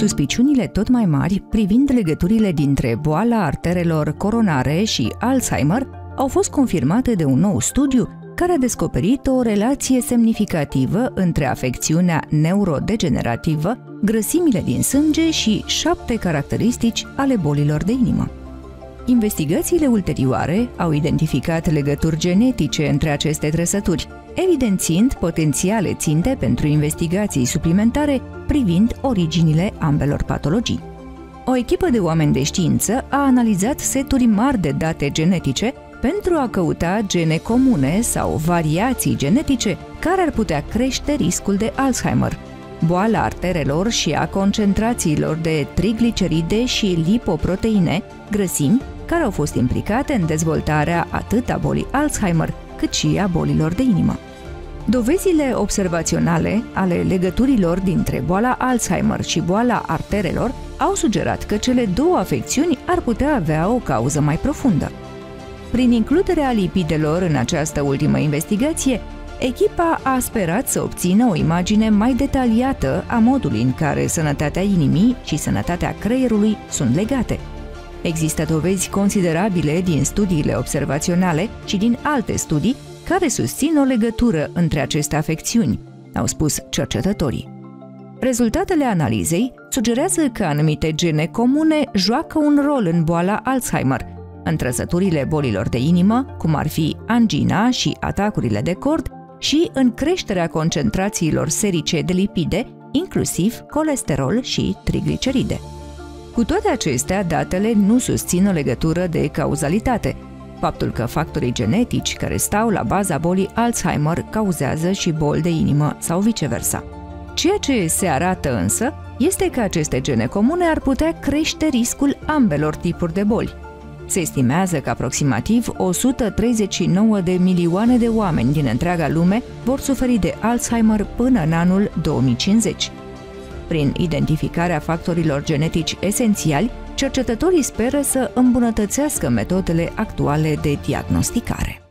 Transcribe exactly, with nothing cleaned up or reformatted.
Suspiciunile tot mai mari privind legăturile dintre boala arterelor coronare și Alzheimer au fost confirmate de un nou studiu care a descoperit o relație semnificativă între afecțiunea neurodegenerativă, grăsimile din sânge și șapte caracteristici ale bolilor de inimă. Investigațiile ulterioare au identificat legături genetice între aceste trăsături, evidențiind potențiale ținte pentru investigații suplimentare privind originile ambelor patologii. O echipă de oameni de știință a analizat seturi mari de date genetice pentru a căuta gene comune sau variații genetice care ar putea crește riscul de Alzheimer, boala arterelor și a concentrațiilor de trigliceride și lipoproteine, grăsimi, care au fost implicate în dezvoltarea atât a bolii Alzheimer, cât și a bolilor de inimă. Dovezile observaționale ale legăturilor dintre boala Alzheimer și boala arterelor au sugerat că cele două afecțiuni ar putea avea o cauză mai profundă. Prin includerea lipidelor în această ultimă investigație, echipa a sperat să obțină o imagine mai detaliată a modului în care sănătatea inimii și sănătatea creierului sunt legate. Există dovezi considerabile din studiile observaționale și din alte studii care susțin o legătură între aceste afecțiuni, au spus cercetătorii. Rezultatele analizei sugerează că anumite gene comune joacă un rol în boala Alzheimer, în trăsăturile bolilor de inimă, cum ar fi angina și atacurile de cord, și în creșterea concentrațiilor serice de lipide, inclusiv colesterol și trigliceride. Cu toate acestea, datele nu susțin o legătură de cauzalitate. Faptul că factorii genetici care stau la baza bolii Alzheimer cauzează și boli de inimă sau viceversa. Ceea ce se arată însă este că aceste gene comune ar putea crește riscul ambelor tipuri de boli. Se estimează că aproximativ o sută treizeci și nouă de milioane de oameni din întreaga lume vor suferi de Alzheimer până în anul două mii cincizeci. Prin identificarea factorilor genetici esențiali, cercetătorii speră să îmbunătățească metodele actuale de diagnosticare.